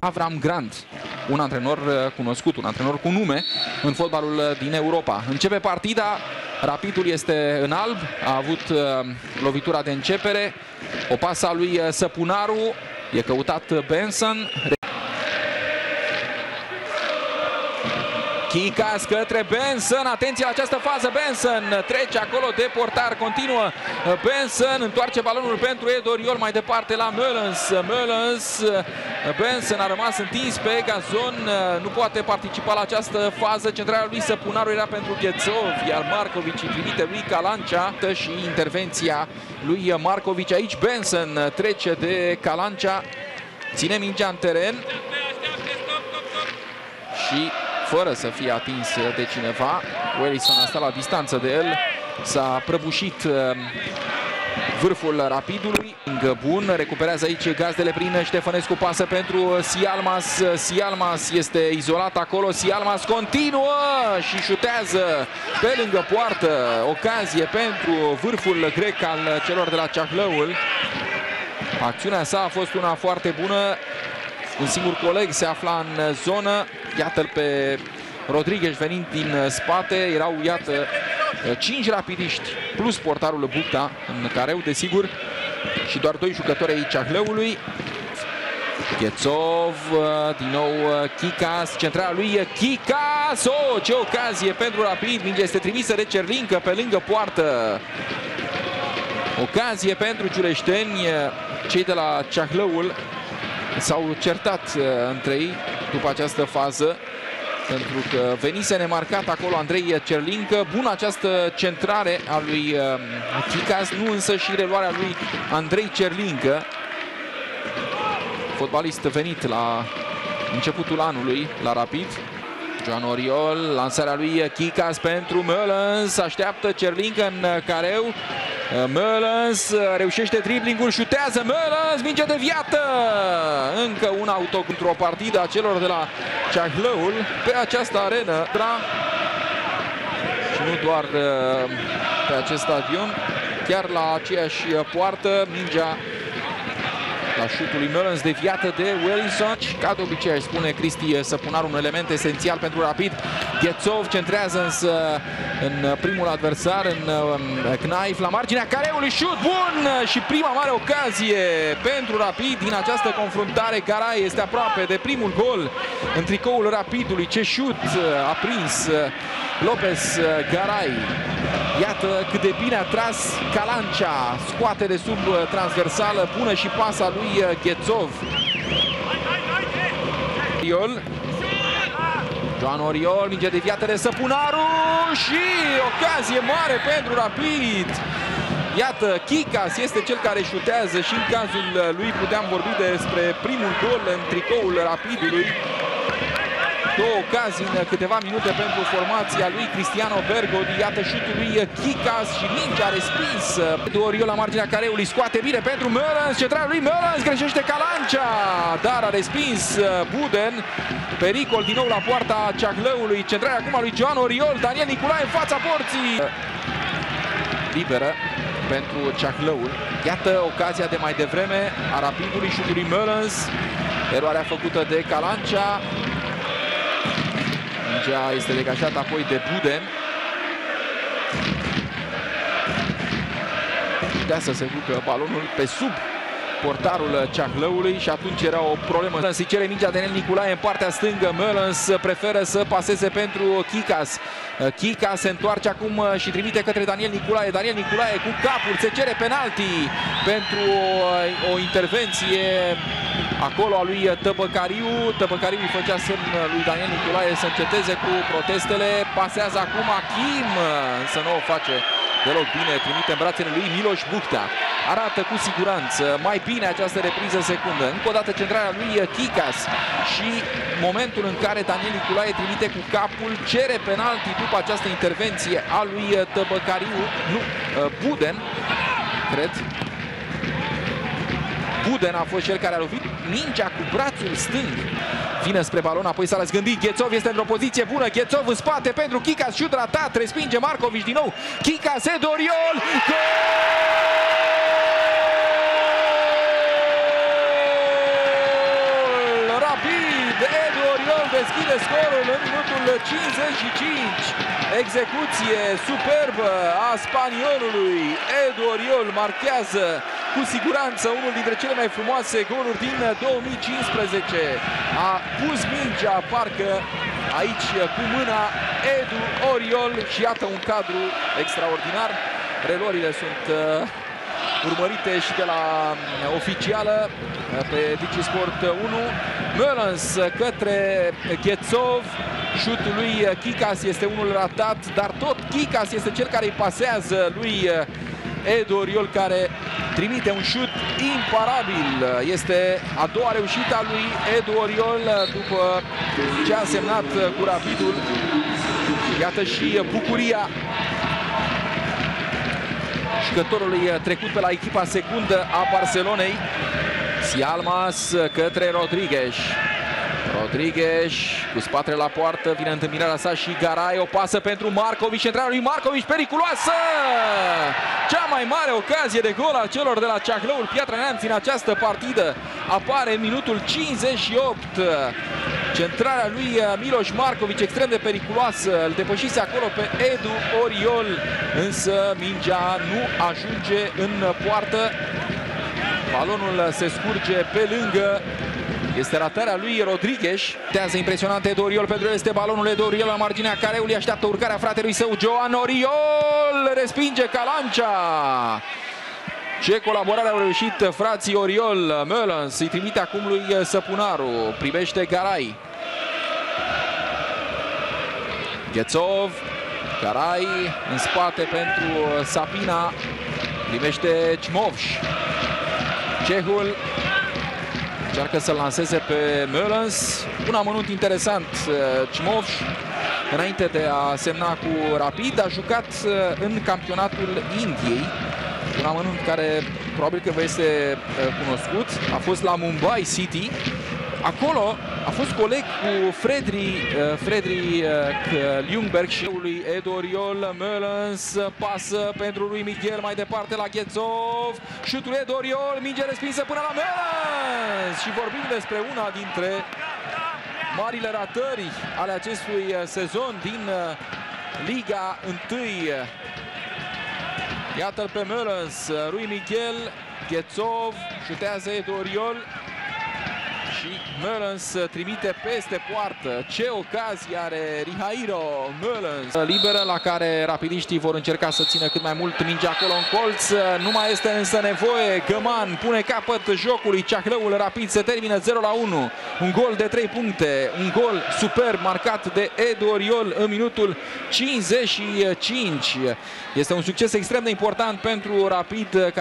Avram Grant, un antrenor cunoscut, un antrenor cu nume în fotbalul din Europa. Începe partida, Rapidul este în alb, a avut lovitura de începere, o pasă a lui Săpunaru, e căutat Benson. Chicas către Benson, atenție la această fază, Benson trece acolo de portar, continuă Benson, întoarce balonul pentru Edoriol, mai departe la Mullens. Benson a rămas întins pe gazon, nu poate participa la această fază, centrarea lui Săpunaru era pentru Ghețov, iar Markovic îi trimite lui Calancea și intervenția lui Markovic aici, Benson trece de Calancea, ține mingea în teren și fără să fie atins de cineva, Wellison a stat la distanță de el, s-a prăbușit vârful Rapidului. Bun, recuperează aici gazdele prin Ștefănescu, pasă pentru Sialmas. Sialmas este izolat acolo, Sialmas continuă și șutează pe lângă poartă. Ocazie pentru vârful grec al celor de la Ceahlăul. Acțiunea sa a fost una foarte bună. Un singur coleg se afla în zonă, iată-l pe Rodriguez venind din spate, erau, iată, 5 rapidiști plus portarul Bucta în careu, desigur, și doar 2 jucători ai Ceahlăului. Ghețov, din nou Chicas, centrarea lui Chicas, ce ocazie pentru Rapid, mingea este trimisă de Cerlincă pe lângă poartă. Ocazie pentru giuleșteni, cei de la Ceahlăul s-au certat între ei după această fază, pentru că venise nemarcat acolo Andrei Cerlincă. Bună această centrare a lui Chicas, nu însă și reluarea lui Andrei Cerlincă, fotbalist venit la începutul anului la Rapid. Joan Oriol, lansarea lui Chicas pentru Mullens, așteaptă Cerlincă în careu. Mullens reușește driblingul, șutează Mullens, minge deviată. Încă un auto într-o partidă a celor de la Ceahlăul pe această arenă. Și nu doar pe acest stadion, chiar la aceeași poartă, mingea la șutul lui Mullens deviată de Wellison. Ca de obicei, aș spune Cristi Săpunaru, un element esențial pentru Rapid. Ghețov centrează însă în primul adversar, în Knaif, la marginea careului, șut bun și prima mare ocazie pentru Rapid din această confruntare. Garay este aproape de primul gol în tricoul Rapidului. Ce șut a prins Lopez Garay. Iată cât de bine a tras Calancea, scoate de sub transversală, bună și pasa lui Ghețov. Joan Oriol, minge deviată de Săpunaru și ocazie mare pentru Rapid. Iată, Chicas este cel care șutează și în cazul lui puteam vorbi despre primul gol în tricoul Rapidului. Două ocazii în câteva minute pentru formația lui Cristiano Bergodi. Iată șutul lui Chicas și mingea respinsă. Oriol la marginea careului, scoate bine pentru Mullens, centrarea lui Mullens, greșește Calancea, dar a respins Buden. Pericol din nou la poarta Ceahlăului, centrarea acum lui Joan Oriol, Daniel Niculae în fața porții. Liberă pentru Ceahlăul. Iată ocazia de mai devreme a Rapidului, șutul lui Mullens, eroarea făcută de Calancea. Mingea este degajată apoi de Buden. Putea să se ducă balonul pe sub portarul Ceahlăului și atunci era o problemă. Se cere mingea de Daniel Niculae în partea stângă. Mullens preferă să paseze pentru Chicas. Chicas se întoarce acum și trimite către Daniel Niculae. Daniel Niculae cu capul, se cere penalti pentru o intervenție acolo a lui Tăbăcariu. Tăbăcariu îi făcea semn lui Daniel Niculae să înceteze cu protestele. Pasează acum Achim, însă nu o face deloc bine, trimite în brațele lui Miloș Bucta. Arată cu siguranță mai bine această repriză secundă. Încă o dată centrarea lui Chicas și momentul în care Daniel Niculae trimite cu capul, cere penalti după această intervenție a lui Tăbăcariu, nu, Buden, cred. Buden a fost cel care a lovit mingea cu brațul stâng. Vine spre balon, apoi s-a răzgândit. Ghețov este într-o poziție bună. Ghețov în spate pentru Chicas. Șut ratat, respinge Markovic din nou. Chicas, Edoriol. Gol! Rapid deschide scorul în minutul 55. Execuție superbă a spaniolului. Edu Oriol marchează cu siguranță unul dintre cele mai frumoase goluri din 2015. A pus mingea parcă aici cu mâna Edu Oriol și iată un cadru extraordinar. Reluările sunt urmărite și de la oficială pe DigiSport 1. Mullens către Ghețov. Șutul lui Chicas este unul ratat, dar tot Chicas este cel care îi pasează lui Edu Oriol, care trimite un șut imparabil. Este a doua reușită a lui Edu Oriol după ce a semnat cu Rapidul. Iată și bucuria jucătorului trecut pe la echipa secundă a Barcelonei. Sialmas către Rodriguez. Rodriguez cu spatele la poartă, vine întâmpinarea sa și Garay, o pasă pentru Markovic, centrarea lui Markovic periculoasă! Cea mai mare ocazie de gol a celor de la Ceahlăul Piatra Neamț în această partidă apare în minutul 58. Centrarea lui Miloš Markovic extrem de periculoasă, îl depășise acolo pe Edu Oriol, însă mingea nu ajunge în poartă. Balonul se scurge pe lângă. Este ratarea lui Rodriguez. Tează impresionant Edu Oriol, pentru el este balonul. Edu Oriol la marginea careului, așteaptă urcarea fratelui său Joan Oriol, respinge Calancea. Ce colaborare au reușit frații Oriol. Mullens îi trimite acum lui Săpunaru, primește Garay. Ghețov, Garay în spate pentru Sapina, primește Cmovș. Cehul încearcă să-l lanseze pe Mullens. Un amănunt interesant, Cmovș, înainte de a semna cu Rapid, a jucat în campionatul Indiei. Un amănunt care probabil că vă este cunoscut. A fost la Mumbai City. Acolo a fost coleg cu Fredrik Ljungberg și lui Edu Oriol. Mullens pasă pentru lui Miguel mai departe la Ghețov. Șutul Edu Oriol, minge respinsă până la Mullens. Și vorbim despre una dintre marile ratări ale acestui sezon din Liga 1. Iată-l pe Mullens, lui Miguel, Ghețov, șutează Edu Oriol. Și Mullens trimite peste poartă. Ce ocazie are Rihairo Mullens. Liberă la care rapidiștii vor încerca să țină cât mai mult mingea acolo în colț. Nu mai este însă nevoie. Găman pune capăt jocului. Ceahlăul Rapid se termină 0-1. Un gol de 3 puncte. Un gol superb marcat de Edu Oriol în minutul 55. Este un succes extrem de important pentru Rapid.